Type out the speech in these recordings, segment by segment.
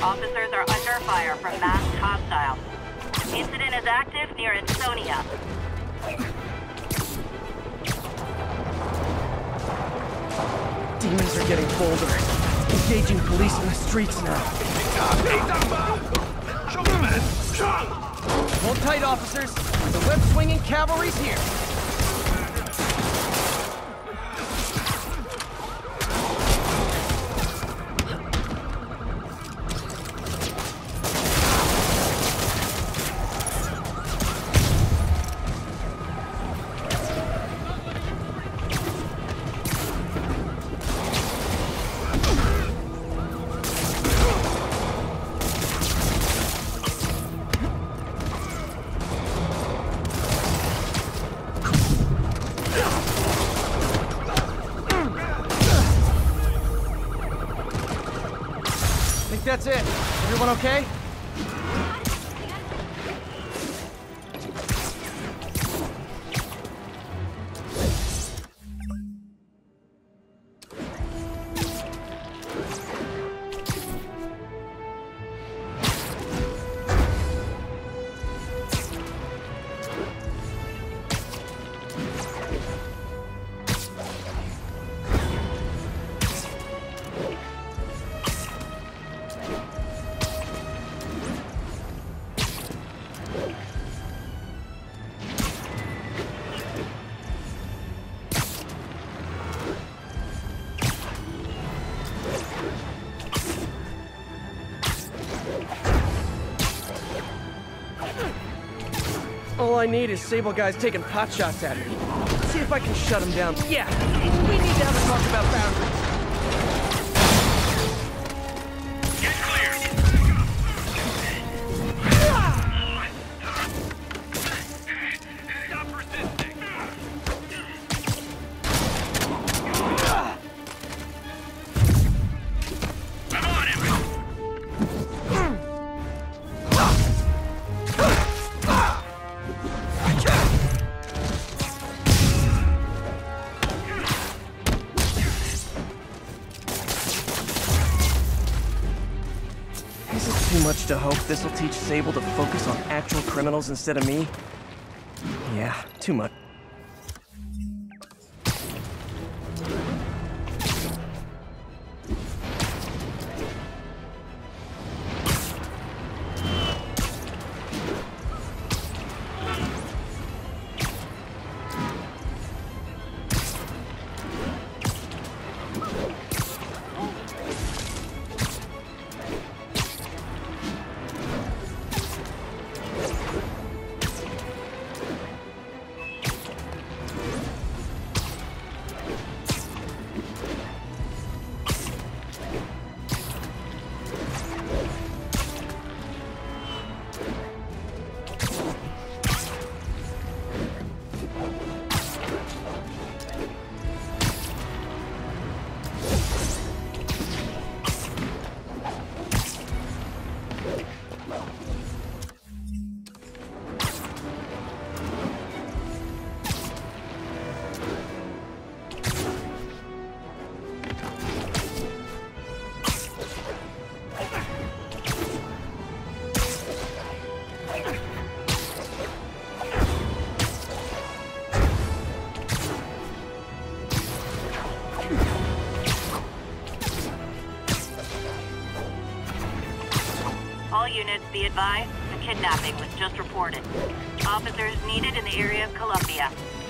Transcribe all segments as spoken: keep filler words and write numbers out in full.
Officers are under fire from masked hostiles. Incident is active near Ansonia. Demons are getting bolder. Engaging police in the streets now. Hold tight, officers. The web-swinging cavalry's here. That's it. Everyone okay? All I need is Sable guys taking pot shots at me. Let's see if I can shut them down. Yeah, we need to have a talk about boundaries. Get cleared. Stop resisting. I'm on him. Too much to hope this'll teach Sable to focus on actual criminals instead of me? Yeah, too much. All units be advised, a kidnapping was just reported. Officers needed in the area of Columbia.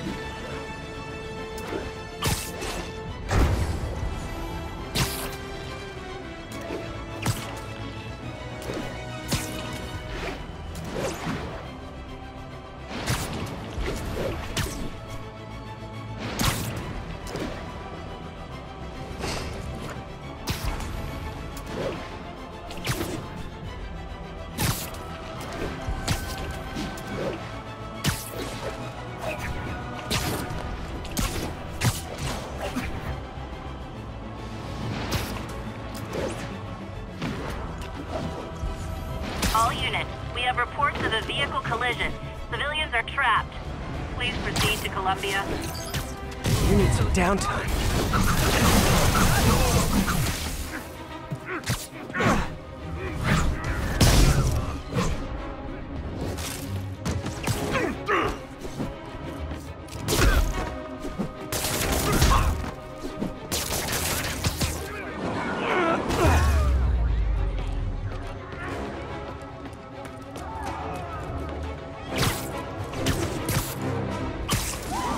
All units, we have reports of a vehicle collision. Civilians are trapped. Please proceed to Columbia. You need some downtime.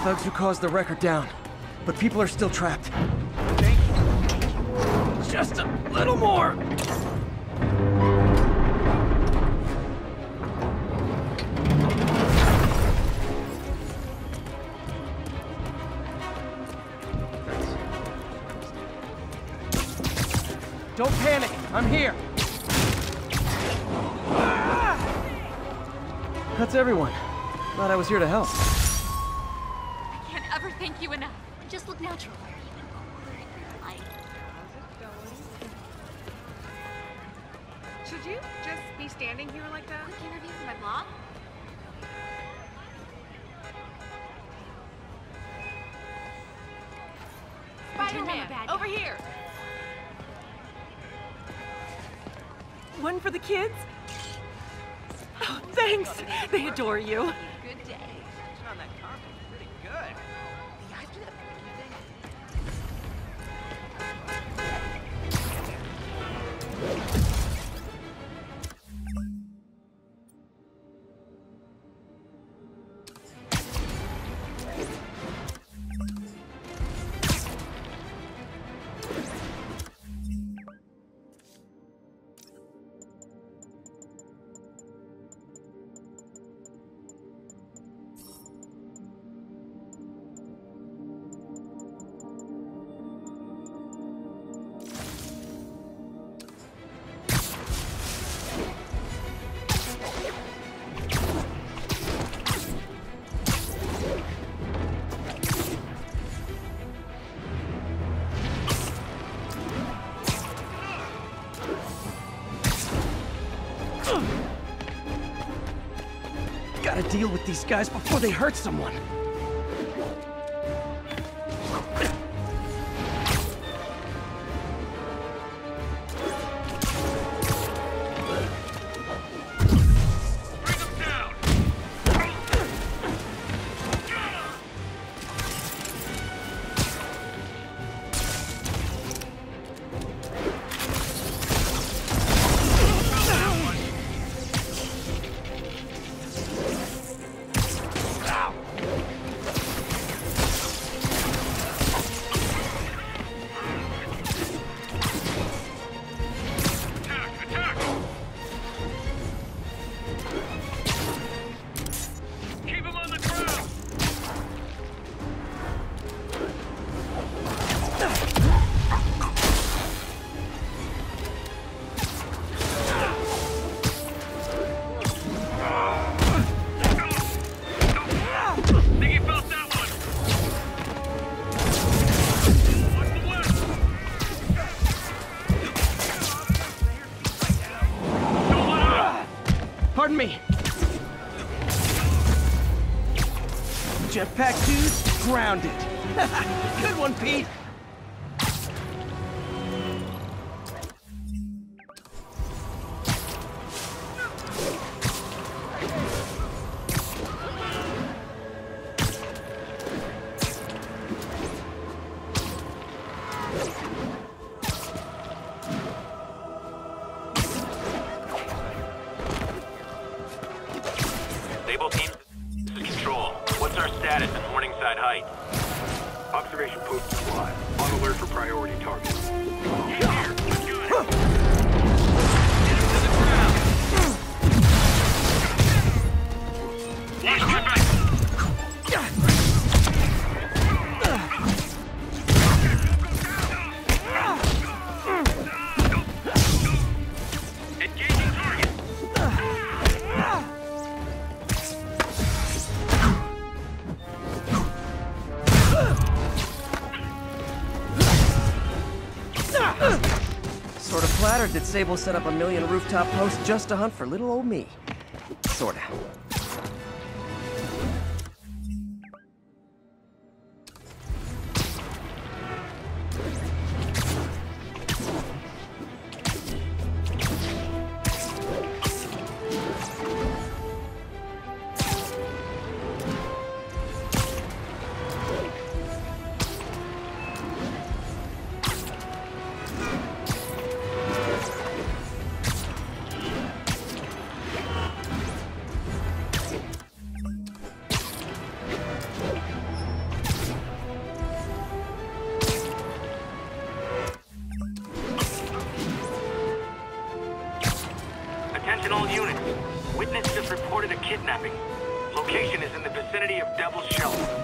thugs who caused the wrecker down, but people are still trapped. Thank you. Just a little more! Don't panic, I'm here! That's everyone. Glad I was here to help. I can't ever thank you enough. Just look natural. Should you just be standing here like that? Quick interview for my blog? Spider-Man, over here! One for the kids? Oh, thanks! They adore you. Good day. On that carpet, pretty good. Gotta deal with these guys before they hurt someone. Bring them down. Attack! Attack! Keep him on the ground. Think he felt that one. Watch the left. Don't let up. Pardon me. Jetpack dudes grounded. Good one, Pete. Sable team, this is Control. What's our status in Morningside Heights? Observation post squad. On alert for priority targets. Get here! Let's go! Get him to the ground! Watch my back! Engaging target! Sort of flattered that Sable set up a million rooftop posts just to hunt for little old me. Sorta. Attention all units. Witness just reported a kidnapping. Location is in the vicinity of Devil's Shelter.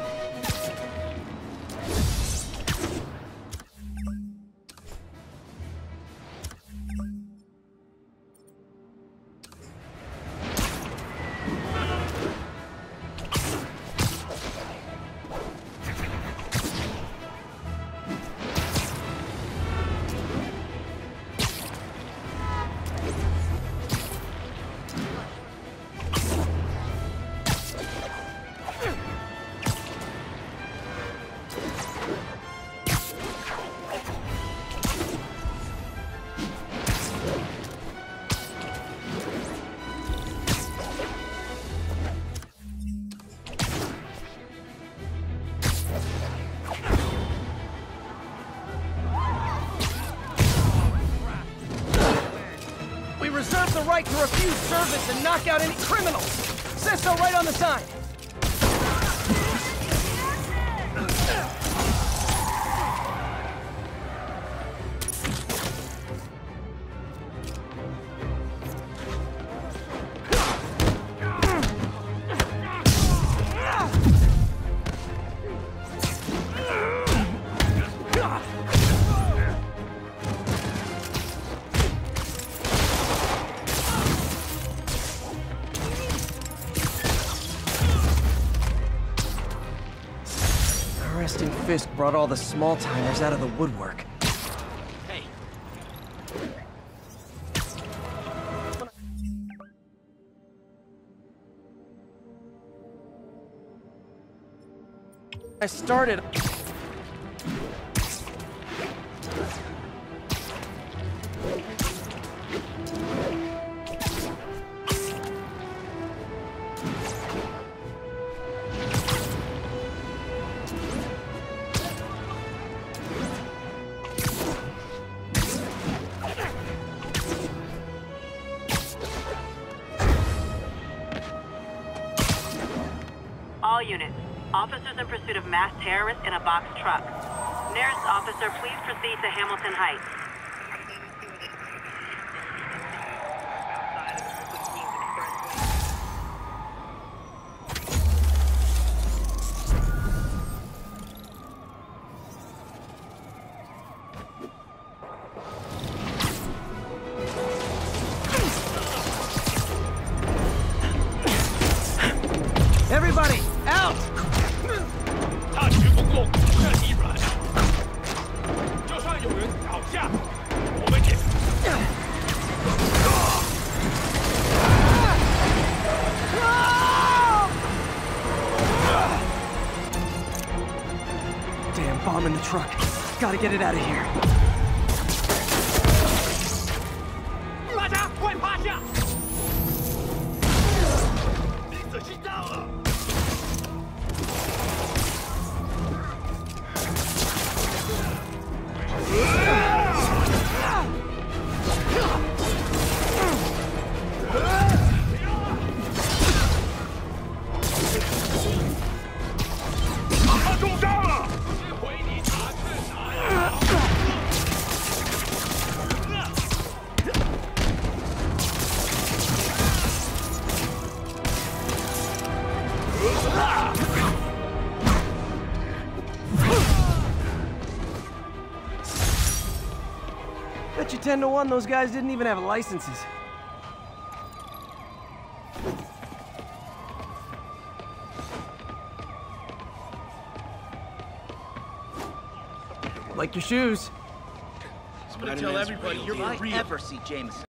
Reserve the right to refuse service and knock out any criminals. Says so right on the sign. Resting Fisk brought all the small-timers out of the woodwork. Hey. I started... All units. Officers in pursuit of masked terrorists in a box truck. Nearest officer, please proceed to Hamilton Heights. Everybody, out! 他局不够，不让你软。就算有人倒下，我们也。 Damn bomb in the truck. Gotta get it out of here. 大家快趴下！你仔细到了。 他中招了！是回你查是啥呀？ Bet you ten to one those guys didn't even have licenses. Like your shoes. I'm gonna tell everybody you're a real. Ever see Jameson?